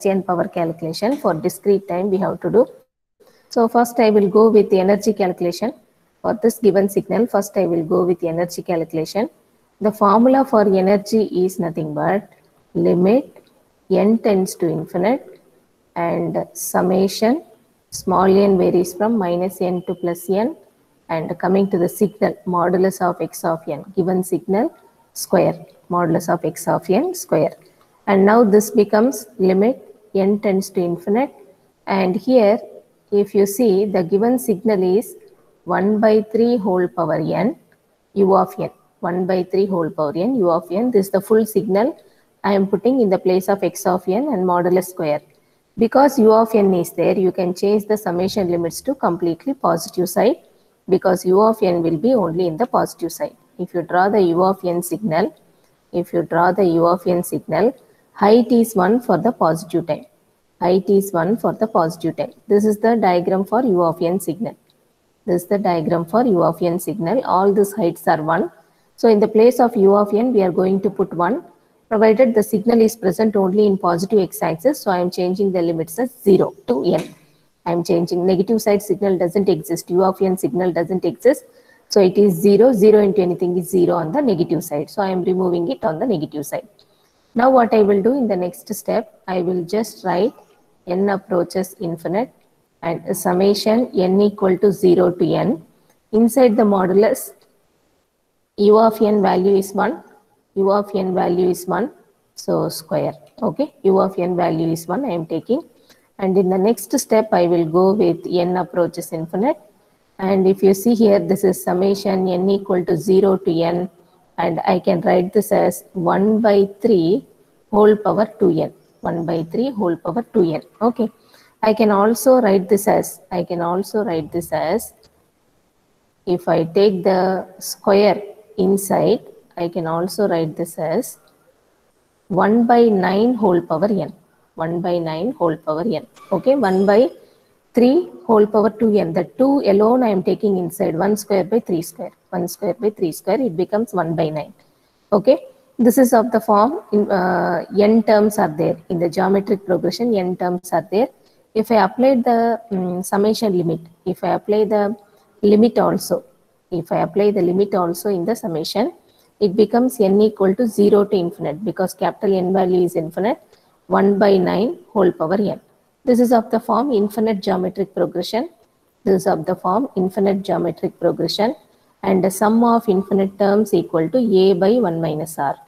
n power calculation. For discrete time we have to do. So first I will go with the energy calculation. For this given signal, first I will go with the energy calculation. The formula for energy is nothing but limit n tends to infinite and summation small n varies from minus n to plus n, and coming to the signal modulus of x of n, given signal square, modulus of x of n square. And now this becomes limit n tends to infinite, and here if you see the given signal is 1 by 3 whole power n u of n, 1 by 3 whole power n u of n. This is the full signal I am putting in the place of x of n and modulus square. Because u of n is there, you can change the summation limits to completely positive side, because u of n will be only in the positive side. If you draw the u of n signal, height is 1 for the positive time. Height is 1 for the positive time. This is the diagram for u of n signal. This is the diagram for u of n signal. All these heights are 1. So in the place of u of n, we are going to put 1, provided the signal is present only in positive x-axis. So I am changing the limits as 0 to n. I am changing negative side signal doesn't exist. U of n signal doesn't exist. So it is 0. 0 into anything is 0 on the negative side. So I am removing it on the negative side. Now what I will do in the next step, I will just write n approaches infinite and summation n equal to 0 to n. Inside the modulus, u of n value is 1. U of n value is 1. So square. Okay. U of n value is 1 I am taking. And in the next step, I will go with n approaches infinite. And if you see here, this is summation n equal to 0 to n. And I can write this as 1 by 3 whole power 2n. 1 by 3 whole power 2n. Okay. I can also write this as, if I take the square inside, I can also write this as 1 by 9 whole power n. 1 by 9 whole power n. Okay. 1 by 3 whole power 2n. The 2 alone I am taking inside. 1 square by 3 square. 1 square by 3 square. It becomes 1 by 9. Okay. This is of the form n terms are there. In the geometric progression, n terms are there. If I apply the summation limit, if I apply the limit also in the summation, it becomes n equal to 0 to infinite, because capital N value is infinite, 1 by 9 whole power n. This is of the form infinite geometric progression. And the sum of infinite terms equal to a by 1 minus r.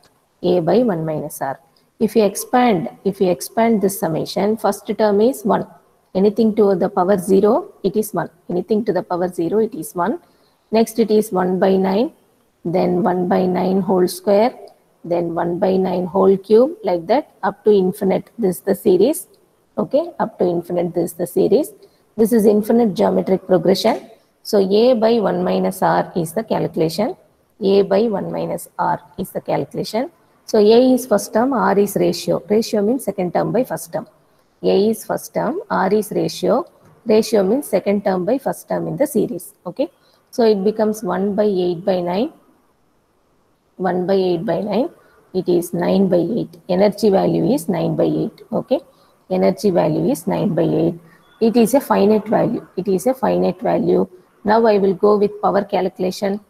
If you expand this summation, first term is 1. Anything to the power 0, it is 1. Anything to the power 0, it is 1. Next it is 1 by 9, then 1 by 9 whole square, then 1 by 9 whole cube, like that up to infinite. This is the series. Okay, up to infinite, this is the series. This is infinite geometric progression. So a by 1 minus r is the calculation. A by 1 minus r is the calculation. So a is first term, r is ratio. Ratio means second term by first term. A is first term, r is ratio. Ratio means second term by first term in the series. Okay. So it becomes 1 by 8 by 9. 1 by 8 by 9. It is 9 by 8. Energy value is 9 by 8. Okay. Energy value is 9 by 8. It is a finite value. Now I will go with power calculation.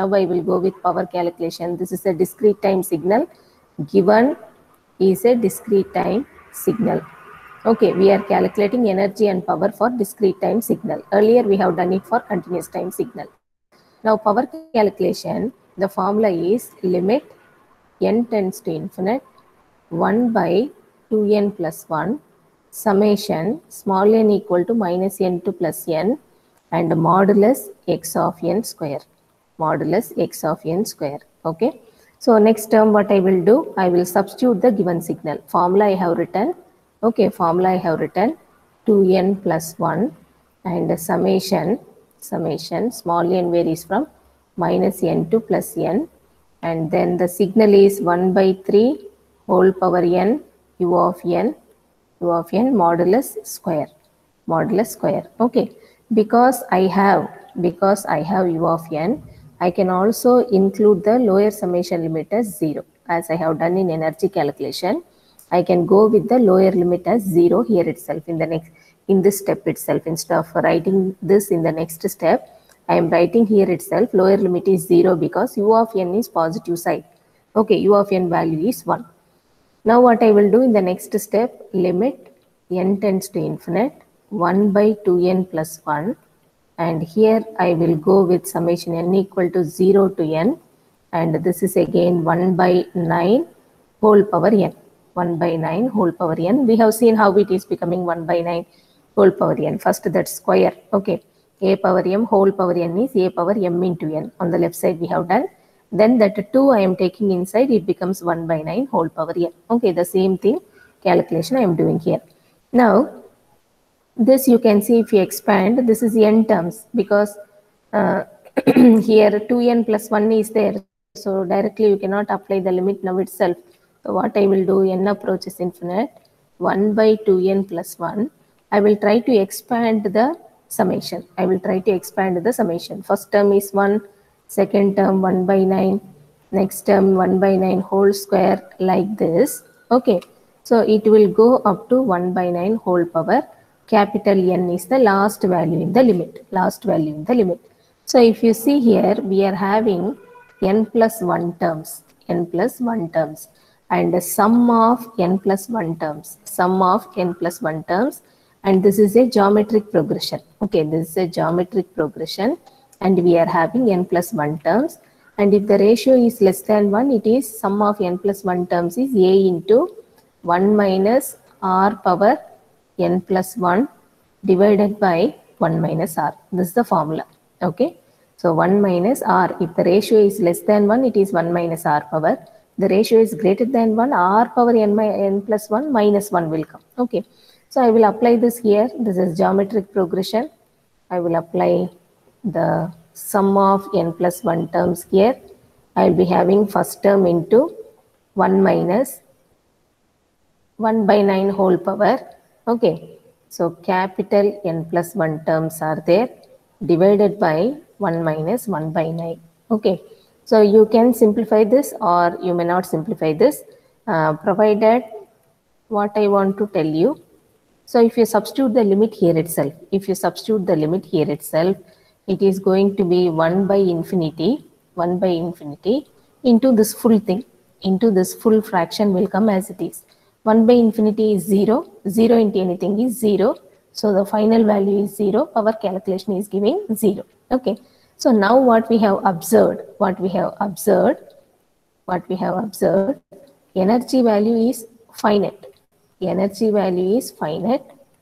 This is a discrete time signal. Given is a discrete time signal. Okay, we are calculating energy and power for discrete time signal. Earlier we have done it for continuous time signal. Now power calculation, the formula is limit n tends to infinite 1 by 2n plus 1 summation small n equal to minus n to plus n and modulus x of n square. Okay. So next term what I will do, I will substitute the given signal. Formula I have written. Okay, formula I have written 2n plus 1 and summation small n varies from minus n to plus n, and then the signal is 1 by 3 whole power n u of n modulus square. Okay, because I have u of n, I can also include the lower summation limit as 0, as I have done in energy calculation. I can go with the lower limit as 0 here itself in this step itself. Instead of writing this in the next step, I am writing here itself lower limit is 0 because u of n is positive side. Okay, u of n value is 1. Now what I will do in the next step, limit n tends to infinite 1 by 2n plus 1, and here I will go with summation n equal to 0 to n, and this is again 1 by 9 whole power n. 1 by 9 whole power n. We have seen how it is becoming 1 by 9 whole power n. First that square, okay. A power m whole power n is a power m into n. On the left side we have done. Then that 2 I am taking inside, it becomes 1 by 9 whole power n. Okay, the same thing calculation I am doing here. Now, this you can see if you expand, this is n terms because here 2n plus 1 is there. So directly you cannot apply the limit now itself. So what I will do, n approaches infinite, 1 by 2n plus 1. I will try to expand the summation. I will try to expand the summation. First term is 1, second term 1 by 9, next term 1 by 9 whole square, like this. Okay, so it will go up to 1 by 9 whole power. Capital N is the last value in the limit. Last value in the limit. So if you see here, we are having n plus 1 terms. N plus 1 terms. And the sum of n plus 1 terms. Sum of n plus 1 terms. And this is a geometric progression. Okay, this is a geometric progression. And we are having n plus 1 terms. And if the ratio is less than 1, it is sum of n plus 1 terms is a into 1 minus r power n plus 1 divided by 1 minus r. This is the formula. Okay. So 1 minus r. If the ratio is less than 1, it is 1 minus r power. The ratio is greater than 1, r power n plus 1 minus 1 will come. Okay. So I will apply this here. This is geometric progression. I will apply the sum of n plus 1 terms here. I will be having first term into 1 minus 1 by 9 whole power. Okay, so capital N plus 1 terms are there divided by 1 minus 1 by 9. Okay, so you can simplify this or you may not simplify this, provided what I want to tell you. So if you substitute the limit here itself, it is going to be 1 by infinity into this full thing, into this full fraction will come as it is. 1 by infinity is 0, 0 into anything is 0. So the final value is 0, our calculation is giving 0. Okay. So now what we have observed, energy value is finite. Energy value is finite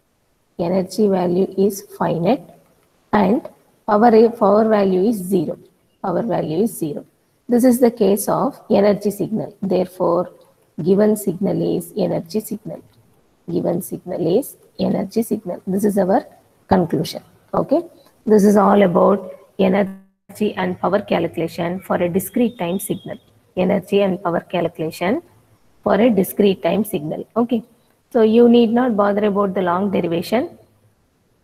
and power value is 0. Power value is 0. This is the case of energy signal. Therefore, given signal is energy signal. Given signal is energy signal. This is our conclusion. Okay. This is all about energy and power calculation for a discrete time signal. Energy and power calculation for a discrete time signal. Okay. So you need not bother about the long derivation.